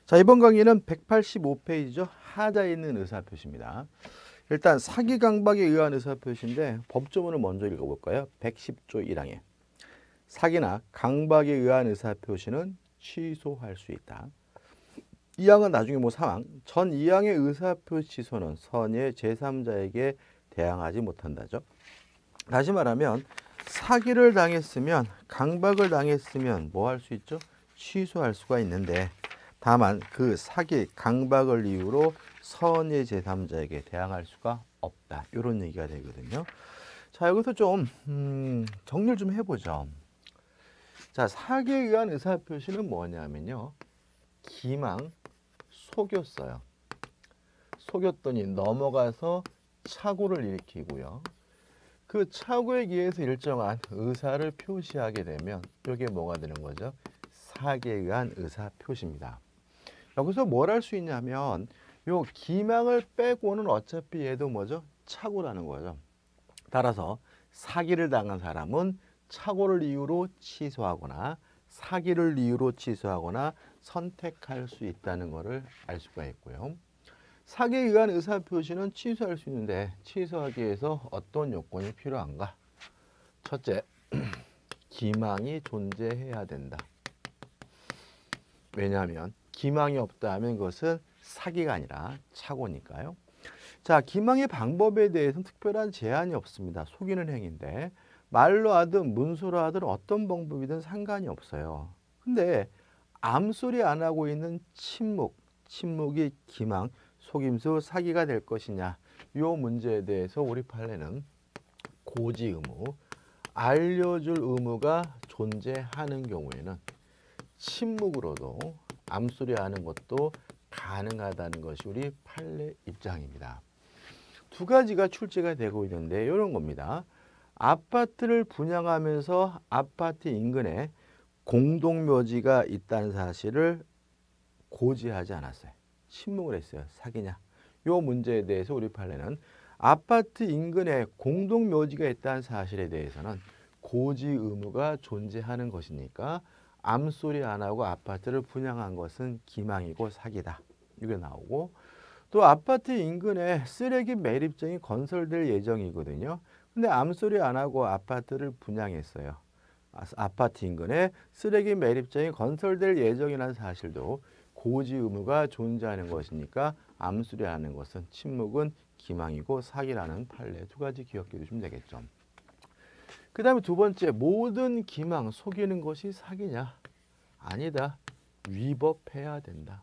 자, 이번 강의는 185페이지죠. 하자에 있는 의사표시입니다. 일단 사기 강박에 의한 의사표시인데 법조문을 먼저 읽어볼까요? 110조 1항에 사기나 강박에 의한 의사표시는 취소할 수 있다. 2항은 나중에 상황, 전 2항의 의사표시 취소는 선의 제3자에게 대항하지 못한다죠. 다시 말하면 사기를 당했으면, 강박을 당했으면 뭐 할 수 있죠? 취소할 수가 있는데, 다만 그 사기, 강박을 이유로 선의 제3자에게 대항할 수가 없다. 이런 얘기가 되거든요. 자, 여기서 좀 정리를 좀 해보죠. 자, 사기에 의한 의사표시는 뭐냐면요, 기망, 속였어요. 속였더니 넘어가서 착오를 일으키고요. 그 착오에 의해서 일정한 의사를 표시하게 되면 이게 뭐가 되는 거죠? 사기에 의한 의사표시입니다. 여기서 뭘 할 수 있냐면 요 기망을 빼고는 어차피 얘도 뭐죠? 착오라는 거죠. 따라서 사기를 당한 사람은 착오를 이유로 취소하거나 사기를 이유로 취소하거나 선택할 수 있다는 것을 알 수가 있고요. 사기에 의한 의사표시는 취소할 수 있는데 취소하기 위해서 어떤 요건이 필요한가? 첫째, 기망이 존재해야 된다. 왜냐하면 기망이 없다 하면 그것은 사기가 아니라 착오니까요. 자, 기망의 방법에 대해서는 특별한 제한이 없습니다. 속이는 행위인데 말로 하든 문서로 하든 어떤 방법이든 상관이 없어요. 근데 암소리 안 하고 있는 침묵이 기망, 속임수, 사기가 될 것이냐, 이 문제에 대해서 우리 판례는 고지 의무, 알려줄 의무가 존재하는 경우에는 침묵으로도 암소리 하는 것도 가능하다는 것이 우리 판례 입장입니다. 두 가지가 출제가 되고 있는데 이런 겁니다. 아파트를 분양하면서 아파트 인근에 공동묘지가 있다는 사실을 고지하지 않았어요. 침묵을 했어요. 사기냐? 이 문제에 대해서 우리 판례는 아파트 인근에 공동묘지가 있다는 사실에 대해서는 고지 의무가 존재하는 것이니까 암소리 안 하고 아파트를 분양한 것은 기망이고 사기다. 이게 나오고, 또 아파트 인근에 쓰레기 매립장이 건설될 예정이거든요. 근데 암소리 안 하고 아파트를 분양했어요. 아파트 인근에 쓰레기 매립장이 건설될 예정이라는 사실도 고지 의무가 존재하는 것이니까 암소리 하는 것은 침묵은 기망이고 사기라는 판례 두 가지 기억해 두시면 되겠죠. 그 다음에 두 번째, 모든 기망, 속이는 것이 사기냐? 아니다. 위법해야 된다.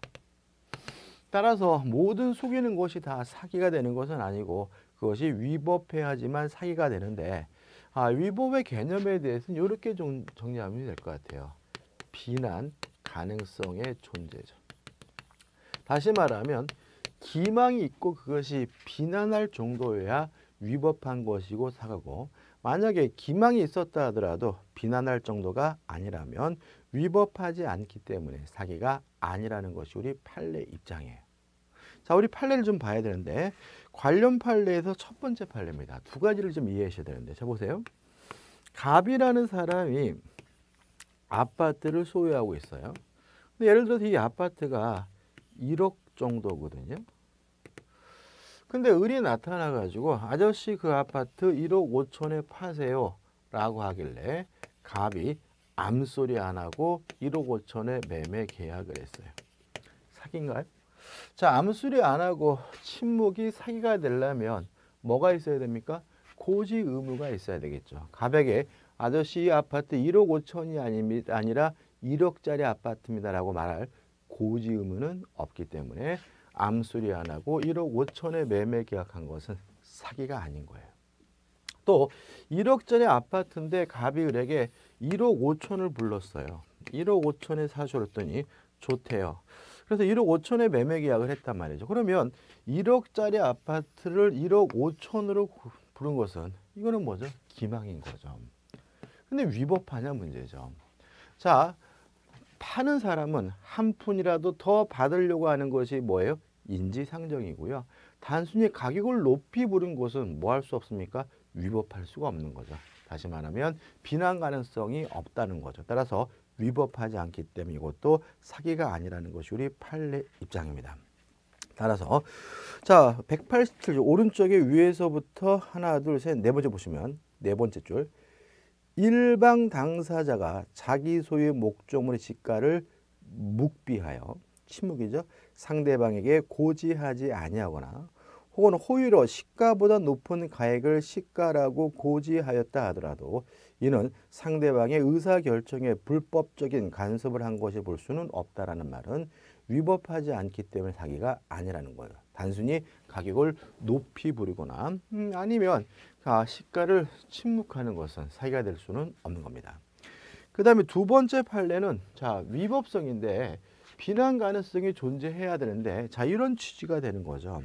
따라서 모든 속이는 것이 다 사기가 되는 것은 아니고 그것이 위법해야지만 사기가 되는데, 위법의 개념에 대해서는 이렇게 좀 정리하면 될 것 같아요. 비난 가능성의 존재죠. 다시 말하면 기망이 있고 그것이 비난할 정도여야 위법한 것이고 사과고, 만약에 기망이 있었다 하더라도 비난할 정도가 아니라면 위법하지 않기 때문에 사기가 아니라는 것이 우리 판례 입장이에요. 자, 우리 판례를 좀 봐야 되는데 관련 판례에서 첫 번째 판례입니다. 두 가지를 좀 이해하셔야 되는데, 자 보세요. 갑이라는 사람이 아파트를 소유하고 있어요. 근데 예를 들어서 이 아파트가 1억 정도거든요. 근데 을이 나타나 가지고 아저씨 그 아파트 1억 5천에 파세요 라고 하길래 갑이 암소리 안 하고 1억 5천에 매매 계약을 했어요. 사기인가요? 자, 암소리 안 하고 침묵이 사기가 되려면 뭐가 있어야 됩니까? 고지 의무가 있어야 되겠죠. 갑에게 아저씨 이 아파트 1억 5천이 아니라 1억짜리 아파트입니다 라고 말할 고지 의무는 없기 때문에 암소리 안 하고 1억 5천에 매매 계약한 것은 사기가 아닌 거예요. 또 1억짜리 아파트인데 갑이 을에게 1억 5천을 불렀어요. 1억 5천에 사줬더니 좋대요. 그래서 1억 5천에 매매 계약을 했단 말이죠. 그러면 1억짜리 아파트를 1억 5천으로 부른 것은 이거는 뭐죠? 기망인 거죠. 근데 위법하냐 문제죠. 자, 파는 사람은 한 푼이라도 더 받으려고 하는 것이 뭐예요? 인지상정이고요. 단순히 가격을 높이 부른 것은 뭐 할 수 없습니까? 위법할 수가 없는 거죠. 다시 말하면 비난 가능성이 없다는 거죠. 따라서 위법하지 않기 때문에 이것도 사기가 아니라는 것이 우리 판례 입장입니다. 따라서 자 187줄 오른쪽에 위에서부터 하나 둘 셋 네 번째 보시면 네 번째 줄 일방 당사자가 자기 소유의 목적물의 시가를 묵비하여 침묵이죠. 상대방에게 고지하지 아니하거나 혹은 호의로 시가보다 높은 가액을 시가라고 고지하였다 하더라도 이는 상대방의 의사결정에 불법적인 간섭을 한 것이 볼 수는 없다라는 말은 위법하지 않기 때문에 사기가 아니라는 거예요. 단순히 가격을 높이 부리거나 아니면 시가를 침묵하는 것은 사기가 될 수는 없는 겁니다. 그 다음에 두 번째 판례는 위법성인데 비난 가능성이 존재해야 되는데 이런 취지가 되는 거죠.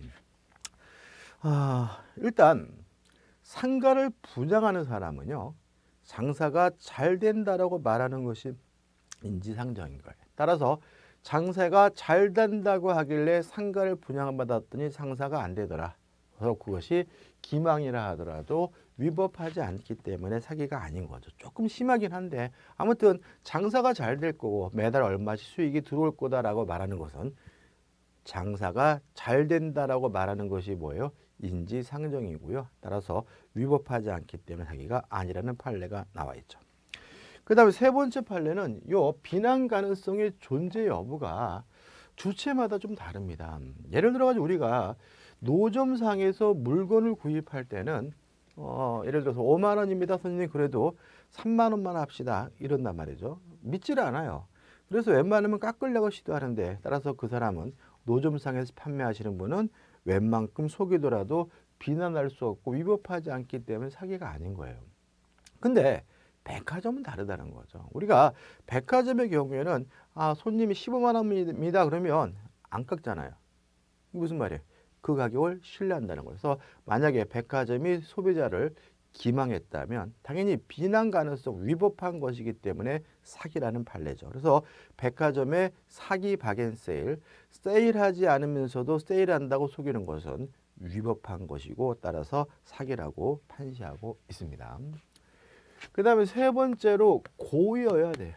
일단 상가를 분양하는 사람은요 장사가 잘 된다라고 말하는 것이 인지상정인 거예요. 따라서 장사가 잘 된다고 하길래 상가를 분양받았더니 장사가 안 되더라. 그래서 그것이 기망이라 하더라도 위법하지 않기 때문에 사기가 아닌 거죠. 조금 심하긴 한데 아무튼 장사가 잘 될 거고 매달 얼마씩 수익이 들어올 거다라고 말하는 것은 장사가 잘 된다라고 말하는 것이 뭐예요? 인지상정이고요. 따라서 위법하지 않기 때문에 사기가 아니라는 판례가 나와 있죠. 그 다음에 세 번째 판례는 요 비난 가능성의 존재 여부가 주체마다 좀 다릅니다. 예를 들어 가지고 우리가 노점상에서 물건을 구입할 때는 예를 들어서 5만 원입니다. 선생님 그래도 3만 원만 합시다. 이런단 말이죠. 믿지를 않아요. 그래서 웬만하면 깎으려고 시도하는데 따라서 그 사람은 노점상에서 판매하시는 분은 웬만큼 속이더라도 비난할 수 없고 위법하지 않기 때문에 사기가 아닌 거예요. 근데 백화점은 다르다는 거죠. 우리가 백화점의 경우에는 손님이 15만 원입니다. 그러면 안 깎잖아요. 이게 무슨 말이에요? 그 가격을 신뢰한다는 거예요. 그래서 만약에 백화점이 소비자를 기망했다면 당연히 비난 가능성 위법한 것이기 때문에 사기라는 판례죠. 그래서 백화점의 사기 박앤세일, 세일하지 않으면서도 세일한다고 속이는 것은 위법한 것이고 따라서 사기라고 판시하고 있습니다. 그 다음에 세 번째로 고의여야 돼요.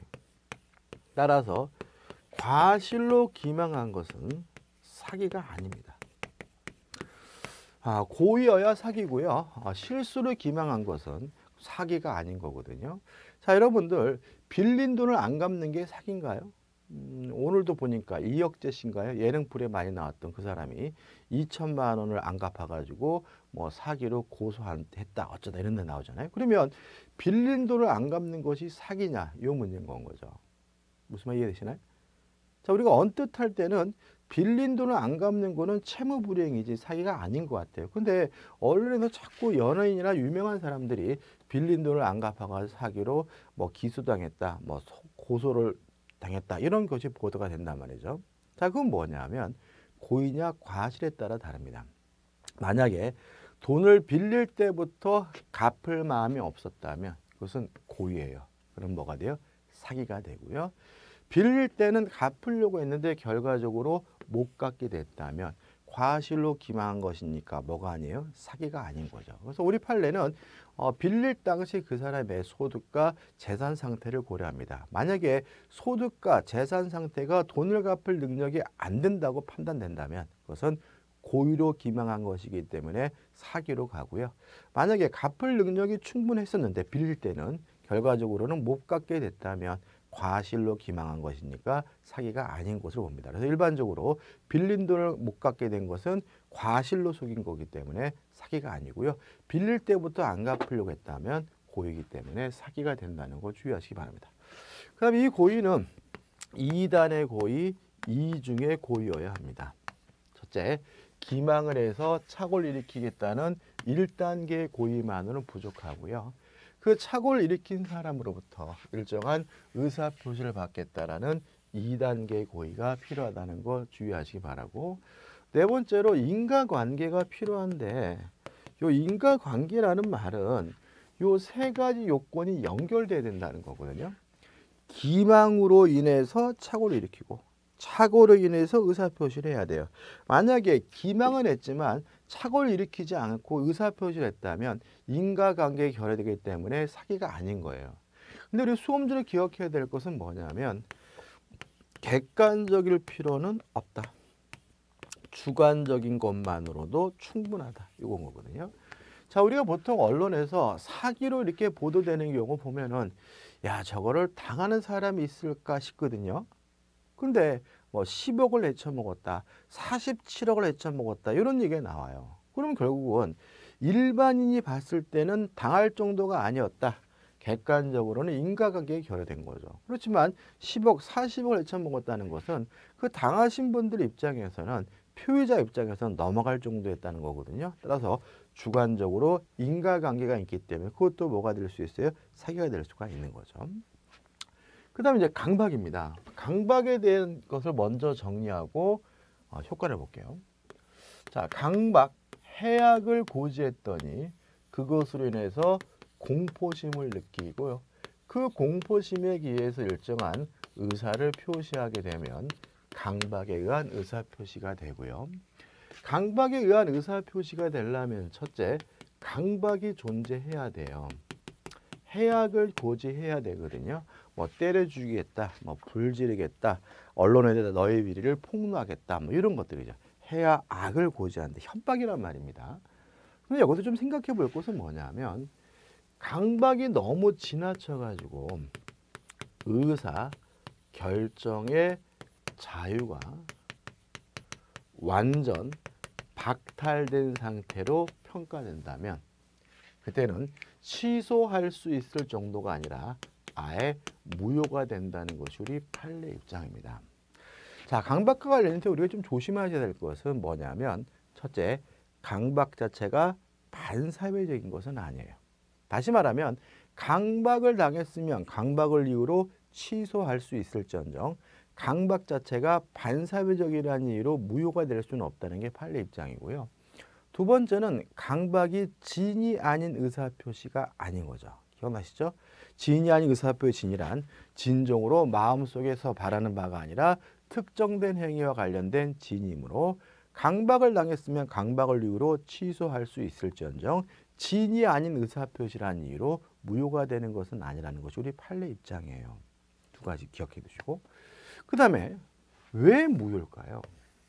따라서 과실로 기망한 것은 사기가 아닙니다. 고의여야 사기고요. 실수로 기망한 것은 사기가 아닌 거거든요. 자, 여러분들 빌린 돈을 안 갚는 게 사기인가요? 오늘도 보니까 이혁재 씨인가요? 예능풀에 많이 나왔던 그 사람이 2천만 원을 안 갚아가지고 뭐 사기로 고소했다 어쩌다 이런 데 나오잖아요. 그러면 빌린 돈을 안 갚는 것이 사기냐? 이 문제인 건 거죠. 무슨 말 이해되시나요? 자, 우리가 언뜻 할 때는 빌린 돈을 안 갚는 거는 채무불이행이지 사기가 아닌 것 같아요. 근데 언론에서 자꾸 연예인이나 유명한 사람들이 빌린 돈을 안 갚아가지고 사기로 뭐 기소당했다, 뭐 고소를 당했다 이런 것이 보도가 된단 말이죠. 자, 그건 뭐냐면 고의냐 과실에 따라 다릅니다. 만약에 돈을 빌릴 때부터 갚을 마음이 없었다면 그것은 고의예요. 그럼 뭐가 돼요? 사기가 되고요. 빌릴 때는 갚으려고 했는데 결과적으로 못 갚게 됐다면 과실로 기망한 것이니까 뭐가 아니에요? 사기가 아닌 거죠. 그래서 우리 판례는 빌릴 당시 그 사람의 소득과 재산 상태를 고려합니다. 만약에 소득과 재산 상태가 돈을 갚을 능력이 안 된다고 판단된다면 그것은 고의로 기망한 것이기 때문에 사기로 가고요. 만약에 갚을 능력이 충분했었는데 빌릴 때는 결과적으로는 못 갚게 됐다면 과실로 기망한 것이니까 사기가 아닌 것으로 봅니다. 그래서 일반적으로 빌린 돈을 못 갚게 된 것은 과실로 속인 거기 때문에 사기가 아니고요. 빌릴 때부터 안 갚으려고 했다면 고의이기 때문에 사기가 된다는 거 주의하시기 바랍니다. 그 다음에 이 고의는 2단의 고의, 2중의 고의여야 합니다. 첫째, 기망을 해서 착오를 일으키겠다는 1단계 고의만으로는 부족하고요. 그 착오를 일으킨 사람으로부터 일정한 의사표시를 받겠다라는 2단계 고의가 필요하다는 거 주의하시기 바라고, 네 번째로 인과관계가 필요한데 요 인과관계라는 말은 요 세 가지 요건이 연결돼야 된다는 거거든요. 기망으로 인해서 착오를 일으키고 착오로 인해서 의사표시를 해야 돼요. 만약에 기망은 했지만 착오를 일으키지 않고 의사표시를 했다면 인과관계에 결여되기 때문에 사기가 아닌 거예요. 근데 우리 수험중에 기억해야 될 것은 뭐냐면 객관적일 필요는 없다. 주관적인 것만으로도 충분하다. 이건 거거든요. 자, 우리가 보통 언론에서 사기로 이렇게 보도되는 경우 보면은 야, 저거를 당하는 사람이 있을까 싶거든요. 근데 뭐 10억을 헤쳐먹었다, 47억을 헤쳐먹었다 이런 얘기가 나와요. 그럼 결국은 일반인이 봤을 때는 당할 정도가 아니었다. 객관적으로는 인과관계에 결여된 거죠. 그렇지만 10억, 40억을 헤쳐먹었다는 것은 그 당하신 분들 입장에서는 피해자 입장에서는 넘어갈 정도였다는 거거든요. 따라서 주관적으로 인과관계가 있기 때문에 그것도 뭐가 될 수 있어요? 사기가 될 수가 있는 거죠. 그 다음에 이제 강박입니다. 강박에 대한 것을 먼저 정리하고 효과를 볼게요. 자, 강박, 해악을 고지했더니 그것으로 인해서 공포심을 느끼고요. 그 공포심에 의해서 일정한 의사를 표시하게 되면 강박에 의한 의사표시가 되고요. 강박에 의한 의사표시가 되려면 첫째, 강박이 존재해야 돼요. 해악을 고지해야 되거든요. 뭐 때려 죽이겠다, 뭐 불지르겠다, 언론에 대해 너의 비리를 폭로하겠다, 뭐 이런 것들이죠. 해야 악을 고지하는데 협박이란 말입니다. 근데 여기서 좀 생각해 볼 것은 뭐냐면 강박이 너무 지나쳐가지고 의사 결정의 자유가 완전 박탈된 상태로 평가된다면 그때는 취소할 수 있을 정도가 아니라 아예 무효가 된다는 것이 우리 판례 입장입니다. 자, 강박과 관련해서 우리가 좀 조심하셔야 될 것은 뭐냐면 첫째, 강박 자체가 반사회적인 것은 아니에요. 다시 말하면 강박을 당했으면 강박을 이유로 취소할 수 있을지언정 강박 자체가 반사회적이라는 이유로 무효가 될 수는 없다는 게 판례 입장이고요. 두 번째는 강박이 진이 아닌 의사표시가 아닌 거죠. 기억나시죠? 진이 아닌 의사표시 진이란 진정으로 마음속에서 바라는 바가 아니라 특정된 행위와 관련된 진이므로 강박을 당했으면 강박을 이유로 취소할 수 있을지언정 진이 아닌 의사표시라는 이유로 무효가 되는 것은 아니라는 것이 우리 판례 입장이에요. 두 가지 기억해 두시고 그 다음에 왜 무효일까요?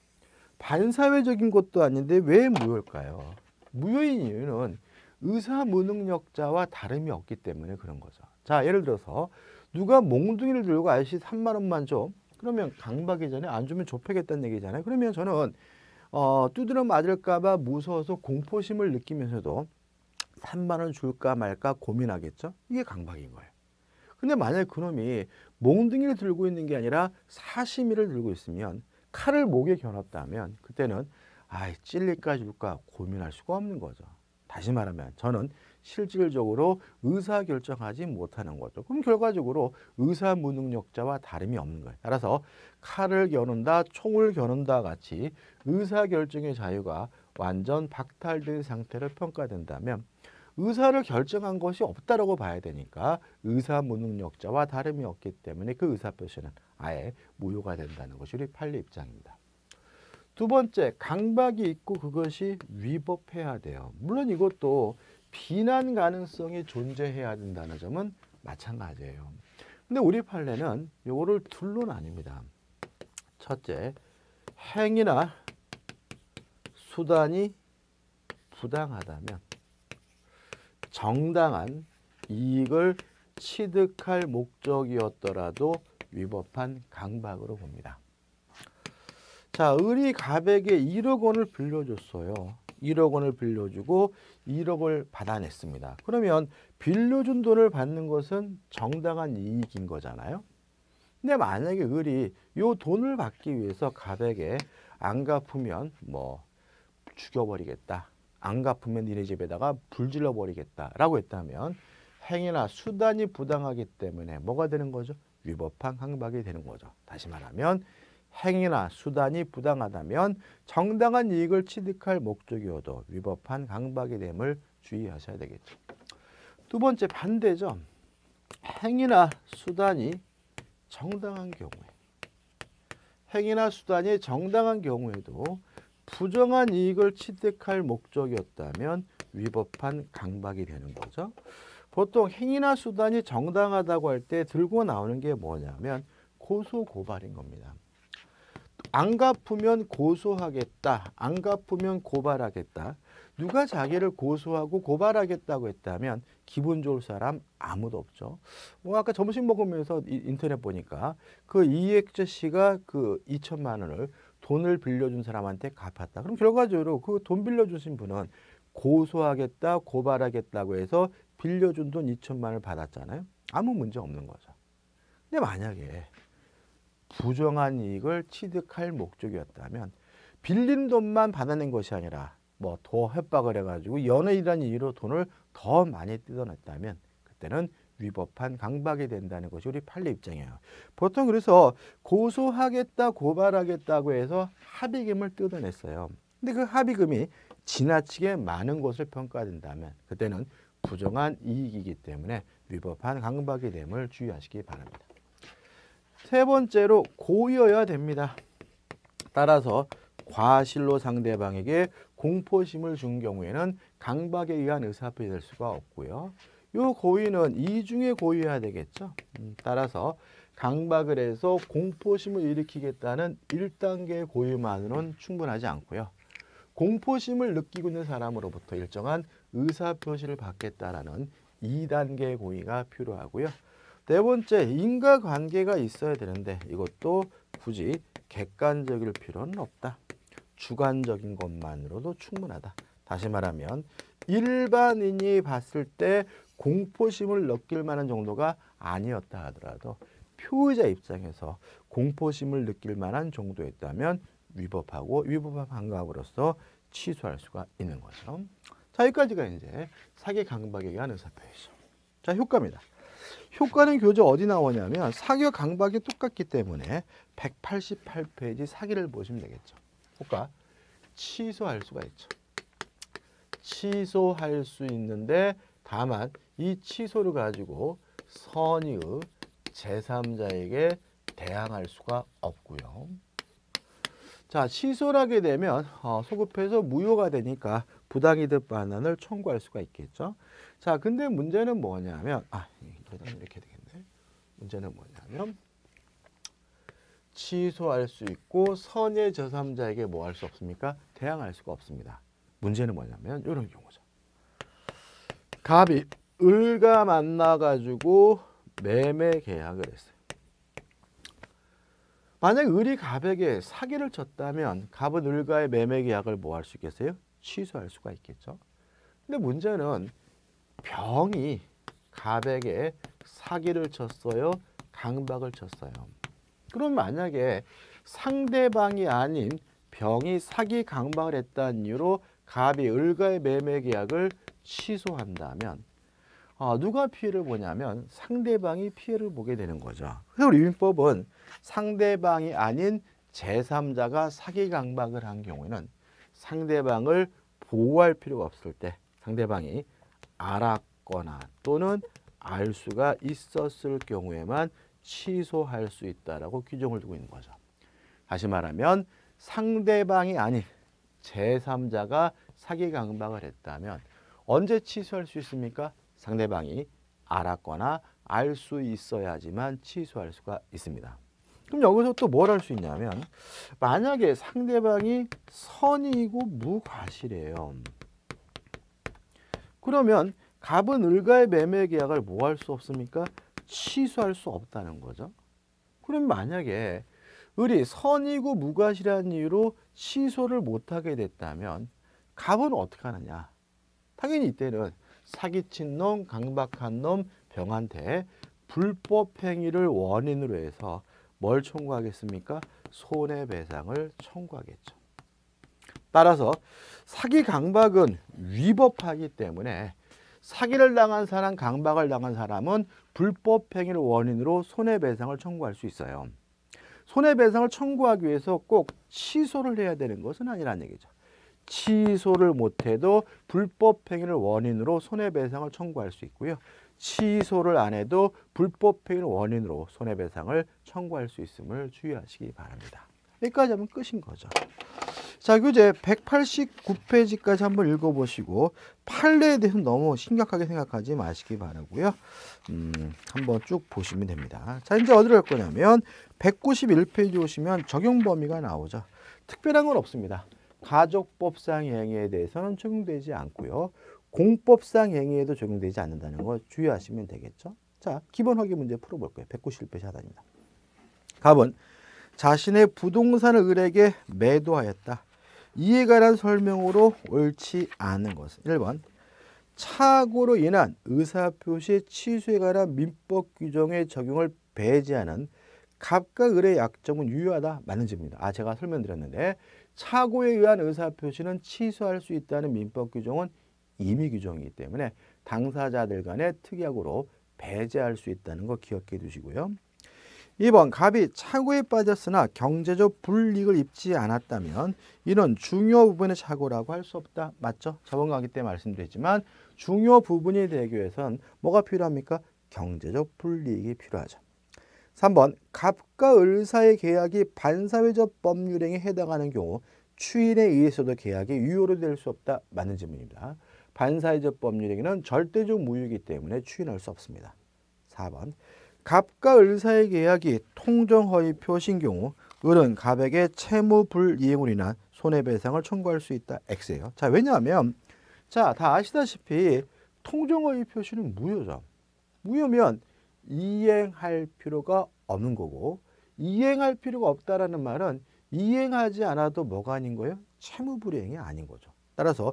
반사회적인 것도 아닌데 왜 무효일까요? 무효인 이유는 의사 무능력자와 다름이 없기 때문에 그런 거죠. 자, 예를 들어서 누가 몽둥이를 들고 아저씨 3만 원만 줘. 그러면 강박이 전에 안 주면 좁혀겠다는 얘기잖아요. 그러면 저는 두드려 맞을까 봐 무서워서 공포심을 느끼면서도 3만 원 줄까 말까 고민하겠죠. 이게 강박인 거예요. 근데 만약에 그놈이 몽둥이를 들고 있는 게 아니라 사시미를 들고 있으면 칼을 목에 겨눴다면 그때는 찔릴까 줄까 고민할 수가 없는 거죠. 다시 말하면 저는 실질적으로 의사결정하지 못하는 거죠. 그럼 결과적으로 의사무능력자와 다름이 없는 거예요. 따라서 칼을 겨눈다, 총을 겨눈다 같이 의사결정의 자유가 완전 박탈된 상태로 평가된다면 의사를 결정한 것이 없다라고 봐야 되니까 의사무능력자와 다름이 없기 때문에 그 의사표시는 아예 무효가 된다는 것이 우리 판례 입장입니다. 두 번째, 강박이 있고 그것이 위법해야 돼요. 물론 이것도 비난 가능성이 존재해야 된다는 점은 마찬가지예요. 근데 우리 판례는 이거를 둘로 나뉩니다. 첫째, 행위나 수단이 부당하다면 정당한 이익을 취득할 목적이었더라도 위법한 강박으로 봅니다. 자, 을이 갑에게 1억 원을 빌려줬어요. 1억 원을 빌려주고 1억을 받아냈습니다. 그러면 빌려준 돈을 받는 것은 정당한 이익인 거잖아요. 근데 만약에 을이 이 돈을 받기 위해서 갑에게 안 갚으면 뭐 죽여버리겠다. 안 갚으면 니네 집에다가 불질러 버리겠다라고 했다면 행위나 수단이 부당하기 때문에 뭐가 되는 거죠? 위법한 강박이 되는 거죠. 다시 말하면 행위나 수단이 부당하다면 정당한 이익을 취득할 목적이어도 위법한 강박이 됨을 주의하셔야 되겠죠. 두 번째 반대죠. 행위나 수단이 정당한 경우에 행위나 수단이 정당한 경우에도 부정한 이익을 취득할 목적이었다면 위법한 강박이 되는 거죠. 보통 행위나 수단이 정당하다고 할 때 들고 나오는 게 뭐냐면 고소 고발인 겁니다. 안 갚으면 고소하겠다. 안 갚으면 고발하겠다. 누가 자기를 고소하고 고발하겠다고 했다면 기분 좋을 사람 아무도 없죠. 아까 점심 먹으면서 인터넷 보니까 그 이액재 씨가 그 2천만 원을 돈을 빌려준 사람한테 갚았다. 그럼 결과적으로 그 돈 빌려주신 분은 고소하겠다, 고발하겠다고 해서 빌려준 돈 2천만 원을 받았잖아요. 아무 문제 없는 거죠. 근데 만약에 부정한 이익을 취득할 목적이었다면 빌린 돈만 받아낸 것이 아니라 뭐 더 협박을 해가지고 연애이라는 이유로 돈을 더 많이 뜯어냈다면 그때는 위법한 강박이 된다는 것이 우리 판례 입장이에요. 보통 그래서 고소하겠다, 고발하겠다고 해서 합의금을 뜯어냈어요. 근데 그 합의금이 지나치게 많은 것을 평가된다면 그때는 부정한 이익이기 때문에 위법한 강박이 됨을 주의하시기 바랍니다. 세 번째로 고의여야 됩니다. 따라서 과실로 상대방에게 공포심을 준 경우에는 강박에 의한 의사표현이 될 수가 없고요. 이 고의는 이중에 고의여야 되겠죠. 따라서 강박을 해서 공포심을 일으키겠다는 1단계의 고의만으로는 충분하지 않고요. 공포심을 느끼고 있는 사람으로부터 일정한 의사표시를 받겠다라는 2단계의 고의가 필요하고요. 네 번째, 인과관계가 있어야 되는데 이것도 굳이 객관적일 필요는 없다. 주관적인 것만으로도 충분하다. 다시 말하면 일반인이 봤을 때 공포심을 느낄 만한 정도가 아니었다 하더라도 피의자 입장에서 공포심을 느낄 만한 정도였다면 위법하고 위법한 강박으로서 취소할 수가 있는 거죠. 자, 여기까지가 이제 사기 강박에 의한 의사표시죠. 자, 효과입니다. 효과는 교재 어디 나오냐면 사기와 강박이 똑같기 때문에 188페이지 사기를 보시면 되겠죠. 효과, 취소할 수가 있죠. 취소할 수 있는데 다만 이 취소를 가지고 선의의 제3자에게 대항할 수가 없고요. 자, 취소를 하게 되면 소급해서 무효가 되니까 부당이득 반환을 청구할 수가 있겠죠. 자, 근데 문제는 뭐냐면 이렇게 되겠네. 문제는 뭐냐면 취소할 수 있고 선의 제3자에게 뭐 할 수 없습니까? 대항할 수가 없습니다. 문제는 뭐냐면 이런 경우죠. 갑이 을과 만나가지고 매매 계약을 했어요. 만약 을이 갑에게 사기를 쳤다면 갑은 을과의 매매 계약을 뭐 할 수 있겠어요? 취소할 수가 있겠죠. 근데 문제는 병이 갑에게 사기를 쳤어요. 강박을 쳤어요. 그럼 만약에 상대방이 아닌 병이 사기 강박을 했다는 이유로 갑이 을과의 매매 계약을 취소한다면 누가 피해를 보냐면 상대방이 피해를 보게 되는 거죠. 그래서 우리 민법은 상대방이 아닌 제3자가 사기 강박을 한 경우에는 상대방을 보호할 필요가 없을 때 상대방이 알았거나 또는 알 수가 있었을 경우에만 취소할 수 있다라고 규정을 두고 있는 거죠. 다시 말하면 상대방이 아닌 제3자가 사기 강박을 했다면 언제 취소할 수 있습니까? 상대방이 알았거나 알 수 있어야지만 취소할 수가 있습니다. 그럼 여기서 또 뭘 할 수 있냐면 만약에 상대방이 선의이고 무과실이에요. 그러면 갑은 을과의 매매 계약을 뭐 할 수 없습니까? 취소할 수 없다는 거죠. 그럼 만약에 을이 선의고 무과실한 이유로 취소를 못하게 됐다면 갑은 어떻게 하느냐? 당연히 이때는 사기친 놈, 강박한 놈, 병한테 불법 행위를 원인으로 해서 뭘 청구하겠습니까? 손해배상을 청구하겠죠. 따라서 사기 강박은 위법하기 때문에 사기를 당한 사람, 강박을 당한 사람은 불법 행위를 원인으로 손해배상을 청구할 수 있어요. 손해배상을 청구하기 위해서 꼭 취소를 해야 되는 것은 아니라는 얘기죠. 취소를 못해도 불법 행위를 원인으로 손해배상을 청구할 수 있고요. 취소를 안 해도 불법 행위를 원인으로 손해배상을 청구할 수 있음을 주의하시기 바랍니다. 여기까지 하면 끝인 거죠. 자, 교재 189페이지까지 한번 읽어보시고 판례에 대해서 너무 심각하게 생각하지 마시기 바라고요. 한번 쭉 보시면 됩니다. 자, 이제 어디로 갈 거냐면 191페이지 오시면 적용 범위가 나오죠. 특별한 건 없습니다. 가족법상 행위에 대해서는 적용되지 않고요. 공법상 행위에도 적용되지 않는다는 거 주의하시면 되겠죠. 자, 기본 확인 문제 풀어볼 거예요. 191페이지 하단입니다. 갑은 자신의 부동산을 을에게 매도하였다. 이에 관한 설명으로 옳지 않은 것은 1번 착오로 인한 의사표시 취소에 관한 민법 규정의 적용을 배제하는 갑과 을의 약정은 유효하다. 맞는 질문입니다. 제가 설명드렸는데 착오에 의한 의사표시는 취소할 수 있다는 민법 규정은 임의 규정이기 때문에 당사자들 간의 특약으로 배제할 수 있다는 거 기억해 두시고요. 2번 갑이 착오에 빠졌으나 경제적 불이익을 입지 않았다면 이는 중요 부분의 착오라고 할 수 없다. 맞죠? 저번 강의 때 말씀드렸지만 중요 부분이 되기 위해서는 뭐가 필요합니까? 경제적 불이익이 필요하죠. 3번 갑과 을 사이의 계약이 반사회적 법률행위에 해당하는 경우 추인에 의해서도 계약이 유효로 될 수 없다. 맞는 질문입니다. 반사회적 법률행위는 절대적 무효이기 때문에 추인할 수 없습니다. 4번 갑과 을 사이의 계약이 통정허위 표시인 경우 을은 갑에게 채무 불이행으로 인한 손해배상을 청구할 수 있다. X예요. 자, 왜냐하면 다 아시다시피 통정허위 표시는 무효죠. 무효면 이행할 필요가 없는 거고 이행할 필요가 없다라는 말은 이행하지 않아도 뭐가 아닌 거예요? 채무 불이행이 아닌 거죠. 따라서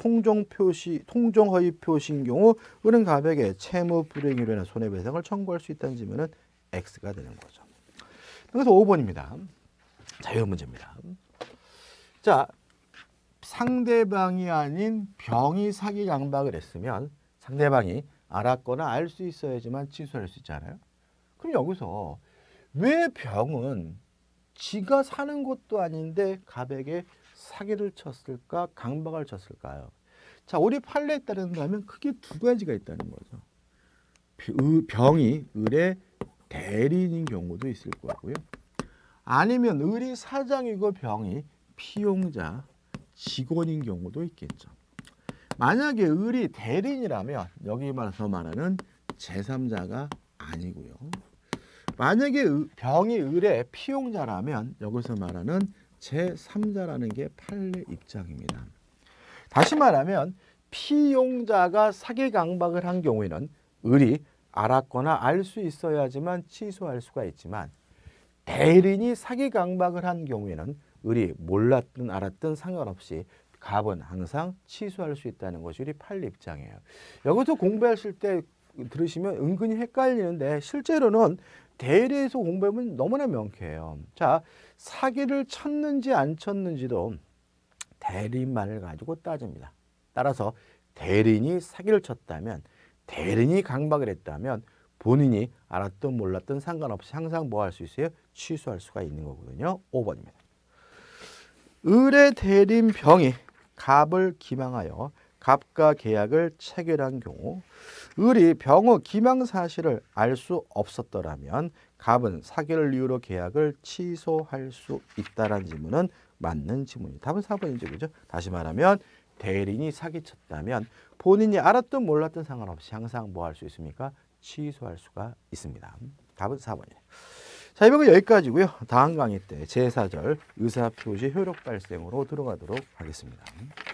통정허위 표시인 경우 을은 갑에게 채무 불이행으로 인한 손해배상을 청구할 수 있다는 질문은 X가 되는 거죠. 그래서 5번입니다. 자, 이런 문제입니다. 자, 상대방이 아닌 병이 사기 강박을 했으면 상대방이 알았거나 알 수 있어야지만 취소할 수 있잖아요. 그럼 여기서 왜 병은 지가 사는 것도 아닌데 갑에게 사기를 쳤을까, 강박을 쳤을까요? 자, 우리 판례에 따른다면 크게 두 가지가 있다는 거죠. 병이 을의 대리인인 경우도 있을 거고요. 아니면 을이 사장이고 병이 피용자, 직원인 경우도 있겠죠. 만약에 을이 대리인이라면 여기 말하는 제3자가 아니고요. 만약에 병이 을의 피용자라면 여기서 말하는 제3자라는 게 판례 입장입니다. 다시 말하면 피용자가 사기 강박을 한 경우에는 을이 알았거나 알 수 있어야지만 취소할 수가 있지만 대리인이 사기 강박을 한 경우에는 을이 몰랐든 알았든 상관없이 갑은 항상 취소할 수 있다는 것이 우리 판례 입장이에요. 여기서 공부하실 때 들으시면 은근히 헷갈리는데 실제로는 대리에서 공부하면 너무나 명쾌해요. 자, 사기를 쳤는지 안 쳤는지도 대리인만을 가지고 따집니다. 따라서 대리인이 사기를 쳤다면 대리인이 강박을 했다면 본인이 알았든 몰랐든 상관없이 항상 뭐 할 수 있어요? 취소할 수가 있는 거거든요. 5번입니다. 을의 대리인 병이 갑을 기망하여 갑과 계약을 체결한 경우 을이 병의 기망 사실을 알 수 없었더라면 갑은 사기를 이유로 계약을 취소할 수 있다라는 질문은 맞는 질문입니다. 답은 4번이죠. 그죠? 다시 말하면 대리인이 사기쳤다면 본인이 알았든 몰랐든 상관없이 항상 뭐 할 수 있습니까? 취소할 수가 있습니다. 답은 4번이에요. 자, 이번 건 여기까지고요. 다음 강의 때 제4절 의사표시 효력 발생으로 들어가도록 하겠습니다.